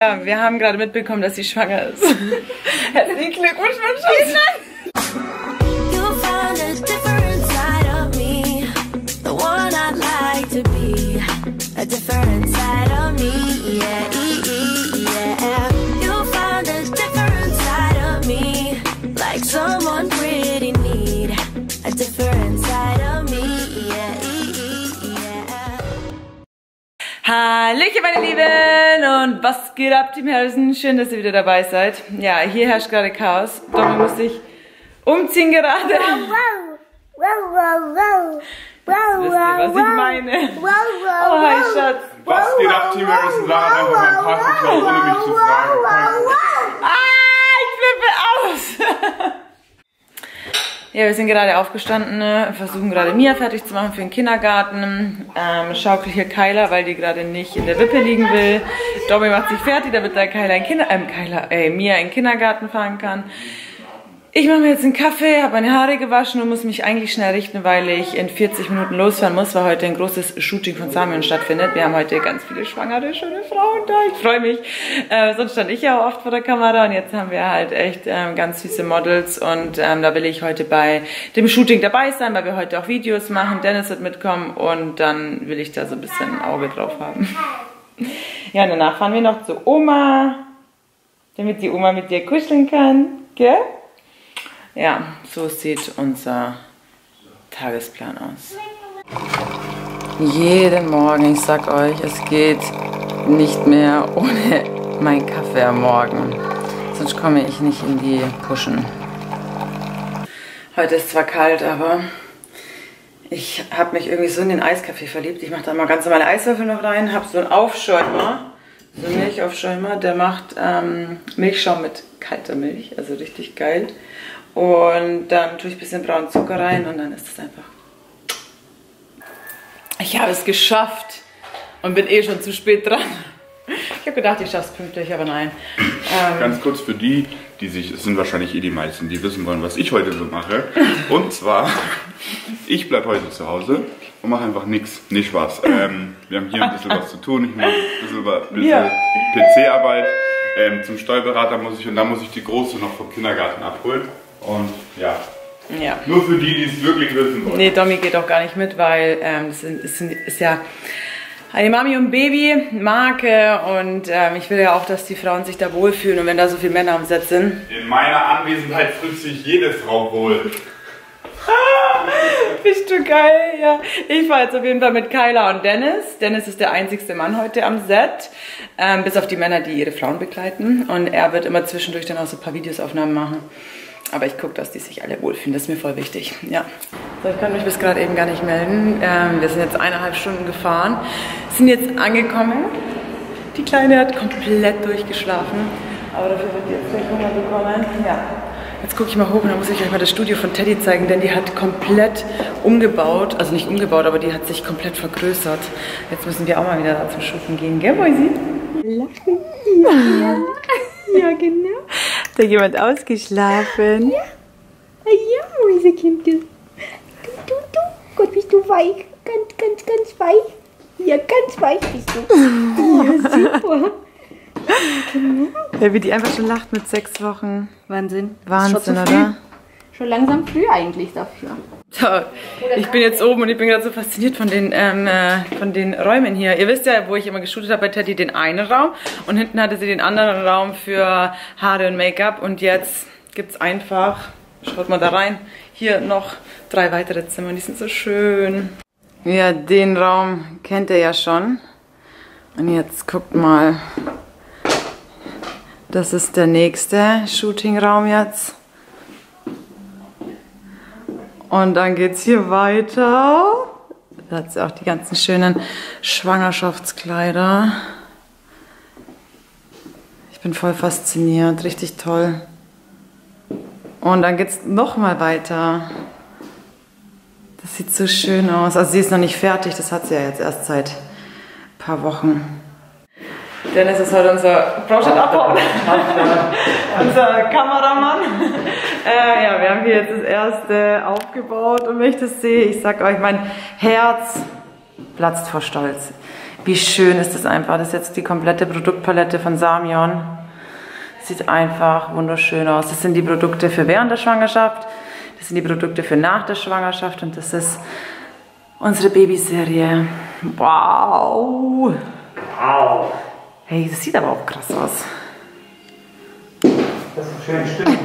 Ja, wir haben gerade mitbekommen, dass sie schwanger ist. Herzlichen Glückwunsch, mein Schatz. Hallöchen meine Lieben und was geht ab, Team Harrison? Schön, dass ihr wieder dabei seid. Ja, hier herrscht gerade Chaos. Domi muss sich umziehen gerade. Wisst ihr, was ich meine? Oh, hi Schatz. Was geht ab, Team Harrison? Sag einfach mal ein paar Sekunden, ohne mich zu fragen. Ich flippe aus. Ja, wir sind gerade aufgestanden, versuchen gerade Mia fertig zu machen für den Kindergarten. Schaukel hier Kyla, weil die gerade nicht in der Wippe liegen will. Domi macht sich fertig, damit der Mia in den Kindergarten fahren kann. Ich mache mir jetzt einen Kaffee, habe meine Haare gewaschen und muss mich eigentlich schnell richten, weil ich in 40 Minuten losfahren muss, weil heute ein großes Shooting von Samuel stattfindet. Wir haben heute ganz viele schwangere, schöne Frauen da. Ich freue mich. Sonst stand ich ja auch oft vor der Kamera und jetzt haben wir halt echt ganz süße Models und da will ich heute bei dem Shooting dabei sein, weil wir heute auch Videos machen. Dennis wird mitkommen und dann will ich da so ein bisschen ein Auge drauf haben. Ja, und danach fahren wir noch zu Oma, damit die Oma mit dir kuscheln kann, gell? Ja, so sieht unser Tagesplan aus. Jeden Morgen, ich sag euch, es geht nicht mehr ohne meinen Kaffee am Morgen. Sonst komme ich nicht in die Puschen. Heute ist zwar kalt, aber ich habe mich irgendwie so in den Eiskaffee verliebt. Ich mache da mal ganz normale Eiswürfel noch rein, habe so einen Aufschäumer, so einen Milchaufschäumer, der macht Milchschaum mit kalter Milch, also richtig geil. Und dann tue ich ein bisschen braunen Zucker rein und dann ist es einfach. Ich habe es geschafft und bin eh schon zu spät dran. Ich habe gedacht, ich schaffe es pünktlich, aber nein. Ganz kurz für die sich, es sind wahrscheinlich eh die meisten, die wissen wollen, was ich heute so mache. Und zwar, ich bleibe heute zu Hause und mache einfach nichts. Nee, Spaß. Wir haben hier ein bisschen was zu tun. Ich mache ein bisschen PC-Arbeit. Zum Steuerberater muss ich und dann muss ich die Große noch vom Kindergarten abholen. Und ja, nur für die es wirklich wissen wollen. Nee, Domi geht auch gar nicht mit, weil das ist ja eine Mami- und Baby-Marke und ich will ja auch, dass die Frauen sich da wohlfühlen und wenn da so viele Männer am Set sind. In meiner Anwesenheit fühlt sich jede Frau wohl. Bist du geil, ja. Ich fahre jetzt auf jeden Fall mit Kyla und Dennis. Dennis ist der einzigste Mann heute am Set, bis auf die Männer, die ihre Frauen begleiten und er wird immer zwischendurch dann auch so ein paar Videoaufnahmen machen. Aber ich gucke, dass die sich alle wohlfühlen. Das ist mir voll wichtig. Ja. So, ich kann mich bis gerade eben gar nicht melden. Wir sind jetzt 1,5 Stunden gefahren. Sind jetzt angekommen. Die Kleine hat komplett durchgeschlafen. Aber dafür wird die jetzt gleich Hunger bekommen. Ja. Jetzt gucke ich mal hoch und dann muss ich euch mal das Studio von Teddy zeigen, denn die hat komplett umgebaut. Also nicht umgebaut, aber die hat sich komplett vergrößert. Jetzt müssen wir auch mal wieder da zum Shooten gehen. Gell, Boysi? Lachen. Ja. Ja, genau. Hat da jemand ausgeschlafen? Ja. Ja, Mäusekind, du. Gott, bist du weich. Ganz weich. Ja, ganz weich bist du. Ja, super. Genau. Ja, wie die einfach schon lacht mit 6 Wochen. Wahnsinn. Wahnsinn, oder? Schon langsam früh eigentlich dafür. So, ich bin jetzt oben und ich bin gerade so fasziniert von den Räumen hier. Ihr wisst ja, wo ich immer geshootet habe bei Teddy, den einen Raum und hinten hatte sie den anderen Raum für Haare und Make-up und jetzt gibt es einfach, schaut mal da rein, hier noch 3 weitere Zimmer, die sind so schön. Ja, den Raum kennt ihr ja schon und jetzt guckt mal, das ist der nächste Shooting-Raum jetzt. Und dann geht's hier weiter. Da hat sie auch die ganzen schönen Schwangerschaftskleider. Ich bin voll fasziniert, richtig toll. Und dann geht's noch mal weiter. Das sieht so schön aus. Also sie ist noch nicht fertig, das hat sie ja jetzt erst seit ein paar Wochen. Dennis ist heute unser Brauchstadt-Abbau. Unser Kameramann. Ja, wir haben hier jetzt das erste aufgebaut und wenn ich das sehe, ich sag euch, mein Herz platzt vor Stolz. Wie schön ist das einfach. Das ist jetzt die komplette Produktpalette von Samion. Sieht einfach wunderschön aus. Das sind die Produkte für während der Schwangerschaft. Das sind die Produkte für nach der Schwangerschaft. Und das ist unsere Babyserie. Wow. Wow. Hey, das sieht aber auch krass aus. Das ist eine schöne Stimme.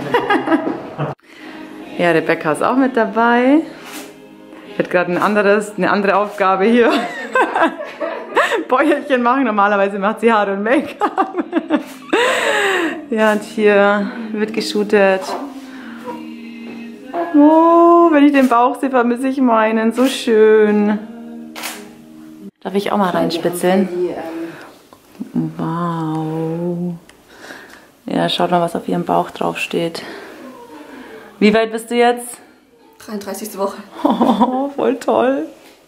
Ja, Rebecca ist auch mit dabei. Hat gerade eine andere Aufgabe hier. Bäuerchen machen. Normalerweise macht sie Haare und Make-up. Ja, und hier wird geshootet. Oh, wenn ich den Bauch sehe, vermisse ich meinen. So schön. Darf ich auch mal reinspitzeln? Wow. Ja, schaut mal, was auf ihrem Bauch drauf steht. Wie weit bist du jetzt? 33. Woche. Oh, voll toll.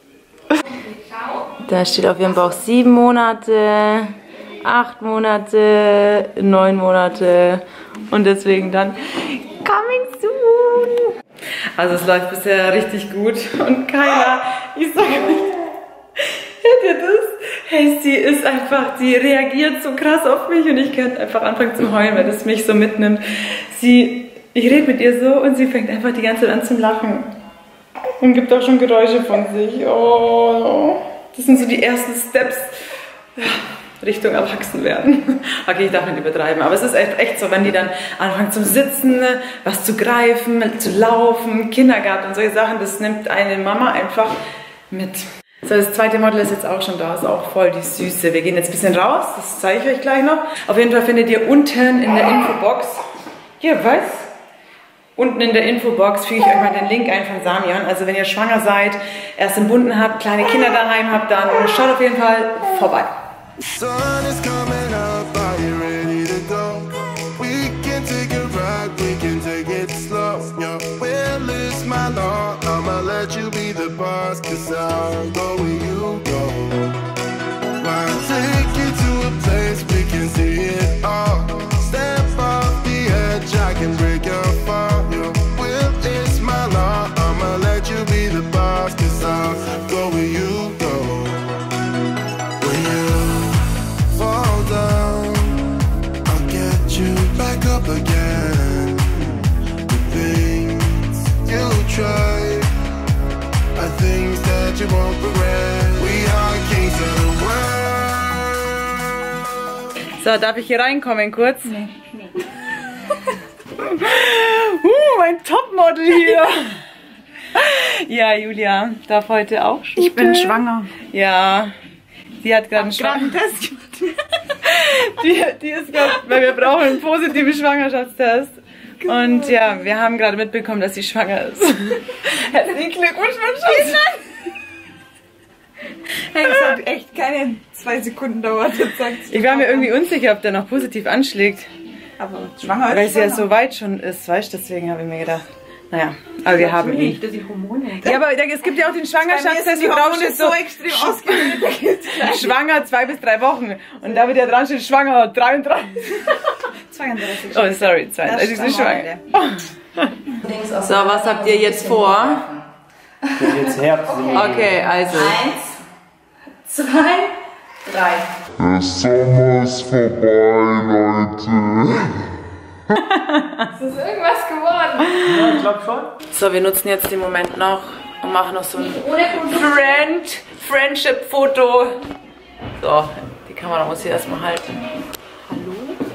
Da steht auf ihrem Bauch 7 Monate, 8 Monate, 9 Monate und deswegen dann coming soon. Also es läuft bisher richtig gut und keiner, ich sag euch, hört ihr das? Hey, sie ist einfach, sie reagiert so krass auf mich und ich könnte einfach anfangen zu heulen, weil das mich so mitnimmt. Ich rede mit ihr so und sie fängt einfach die ganze Zeit an zu lachen. Und gibt auch schon Geräusche von sich. Oh, das sind so die ersten Steps Richtung Erwachsenwerden. Okay, ich darf nicht übertreiben, aber es ist echt so, wenn die dann anfangen zum Sitzen, was zu greifen, zu laufen, Kindergarten und solche Sachen, das nimmt eine Mama einfach mit. So, das zweite Model ist jetzt auch schon da, ist auch voll die Süße. Wir gehen jetzt ein bisschen raus, das zeige ich euch gleich noch. Auf jeden Fall findet ihr unten in der Infobox, hier, was? Unten in der Infobox füge ich euch mal den Link ein von Samion. Also wenn ihr schwanger seid, erst entbunden habt, kleine Kinder daheim habt, dann schaut auf jeden Fall vorbei. So, darf ich hier reinkommen kurz? Nee. Mein Topmodel hier. Ja, Julia darf heute auch shooten. Ich bin schwanger. Ja, sie hat gerade einen Test gemacht. Die ist gerade, weil wir brauchen einen positiven Schwangerschaftstest. Genau. Und ja, wir haben gerade mitbekommen, dass sie schwanger ist. Herzlichen Glückwunsch, mein Schatz. Hey, es hat echt keine 2 Sekunden dauert. Ich war mir irgendwie unsicher, ob der noch positiv anschlägt. Aber schwanger ist weil sie ja so weit schon ist, weißt du, deswegen habe ich mir gedacht, naja, aber wir haben ihn. Ja, aber es gibt ja auch den Schwangerschaftstest, wo drauf steht so extrem ausgebildet. Schwanger 2 bis 3 Wochen. Und da wird ja dran steht, schwanger 33. 32. Oh, sorry, 32. Sie ist schwanger. So, was habt ihr jetzt vor? Jetzt Herbst. Okay, also. 1, 2, 3. Der Sommer ist vorbei, Leute. Ist das irgendwas geworden? Ja, ich glaube schon. So, wir nutzen jetzt den Moment noch und machen noch so ein Friendship-Foto. So, die Kamera muss hier erstmal halten. Hallo?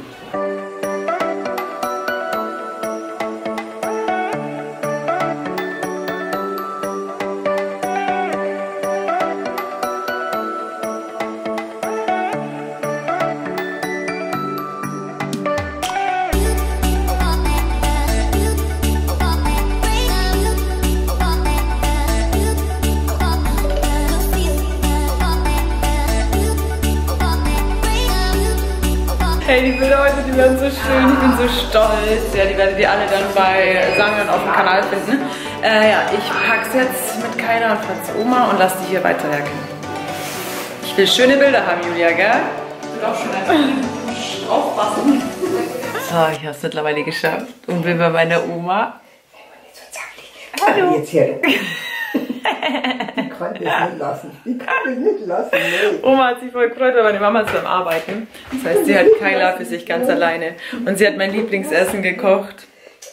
Hey, die Bilder heute, die werden so schön, ich bin so stolz. Ja, die werdet ihr alle dann bei Samion auf dem Kanal finden. Ja, ich pack's jetzt mit Kyla und fahr zu Oma und lass die hier weiterwerken. Ich will schöne Bilder haben, Julia, gell? Ich will auch schon einfach aufpassen. So, ich hab's mittlerweile geschafft und bin bei meiner Oma. Hallo. Jetzt hier. Die konnte es nicht lassen. Die konnte es nicht lassen, nee. Oma hat sich voll gefreut, weil meine Mama ist am Arbeiten. Das heißt, sie hat Kyla für sich ganz alleine. Und sie hat mein Lieblingsessen gekocht.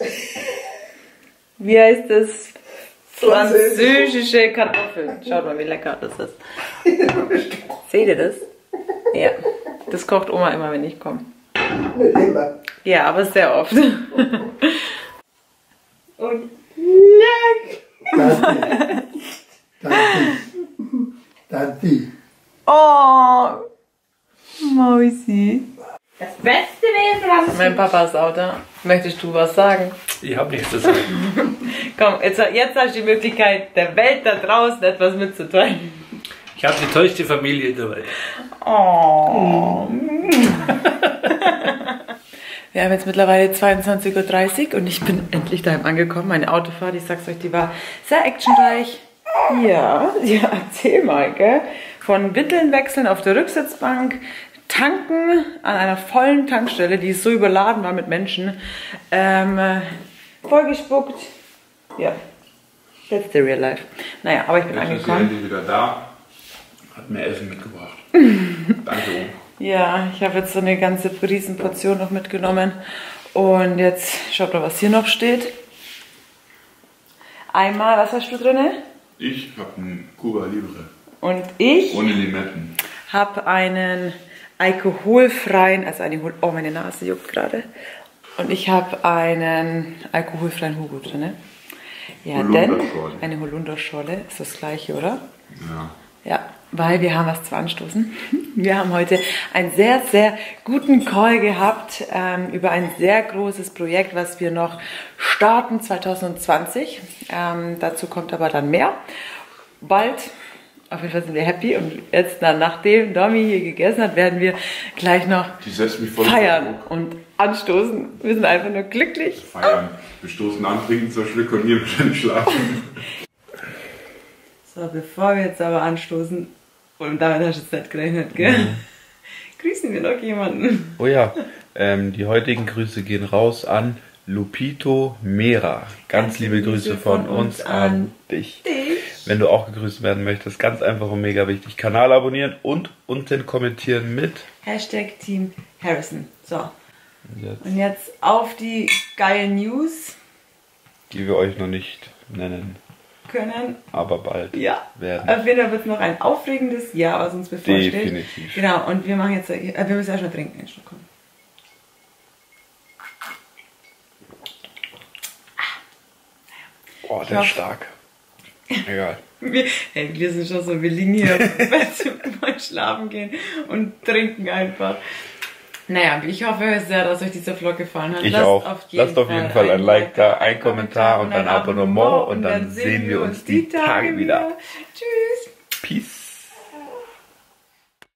Wie heißt das? Französische Kartoffeln. Schaut mal, wie lecker das ist. Seht ihr das? Ja. Das kocht Oma immer, wenn ich komme. Nicht immer. Ja, aber sehr oft. Und leck! Tanti. Oh, Mausi. Das Beste wäre, was Mein Papa ist auch da. Möchtest du was sagen? Ich habe nichts zu sagen. Komm, jetzt hast du die Möglichkeit, der Welt da draußen etwas mitzuteilen. Ich habe die tollste Familie der Welt. Oh. Wir haben jetzt mittlerweile 22:30 Uhr und ich bin endlich daheim angekommen. Meine Autofahrt, ich sag's euch, die war sehr actionreich. Ja, erzähl mal, gell? Von Windeln wechseln auf der Rücksitzbank, tanken an einer vollen Tankstelle, die so überladen war mit Menschen, vollgespuckt. Ja, that's the real life. Naja, aber ich bin Jetzt ist sie angekommen. endlich wieder da. Hat mir Essen mitgebracht. Danke, Oma. Ja, ich habe jetzt so eine ganze Riesenportion noch mitgenommen. Und jetzt schaut mal, was hier noch steht. Einmal, was hast du drin? Ich habe einen Cuba Libre. Und ich Ohne Limetten. habe einen alkoholfreien, oh, meine Nase juckt gerade. Und ich habe einen alkoholfreien Hugo drin. Ja, denn Holunderschorle. eine Holunderschorle ist das gleiche, oder? Ja. Ja, weil wir haben was zu anstoßen. Wir haben heute einen sehr, sehr guten Call gehabt über ein sehr großes Projekt, was wir noch starten 2020. Dazu kommt aber dann mehr. Bald, auf jeden Fall sind wir happy. Und jetzt, nachdem Domi hier gegessen hat, werden wir gleich noch Die setzt mich voll feiern und anstoßen. Wir sind einfach nur glücklich. Feiern. Wir stoßen an, trinken zwei Schlücke und ihr wahrscheinlich schlafen. So, bevor wir jetzt aber anstoßen, und damit hast du jetzt nicht gerechnet, gell? Grüßen wir noch jemanden. Oh ja, die heutigen Grüße gehen raus an Lupito Mera. Ganz liebe Grüße von uns an dich. Wenn du auch gegrüßt werden möchtest, ganz einfach und mega wichtig, Kanal abonnieren und unten kommentieren mit Hashtag Team Harrison. So, jetzt, und jetzt auf die geilen News die wir euch noch nicht nennen, können. aber bald Ja, werden. auf jeden Fall wird es noch ein aufregendes Jahr, was uns bevorsteht. Definitiv. Genau, und wir machen jetzt, wir müssen ja schon trinken. Den Schluck, komm. Oh, der ist stark. Egal. Wir sind schon so, wir liegen hier auf dem Bett und wollen schlafen gehen und trinken einfach. Naja, ich hoffe sehr, dass euch dieser Vlog gefallen hat. Ich auch. Lasst auf jeden Fall ein Like da, ein Kommentar und ein Abonnement und dann sehen wir uns die Tage wieder. Tschüss!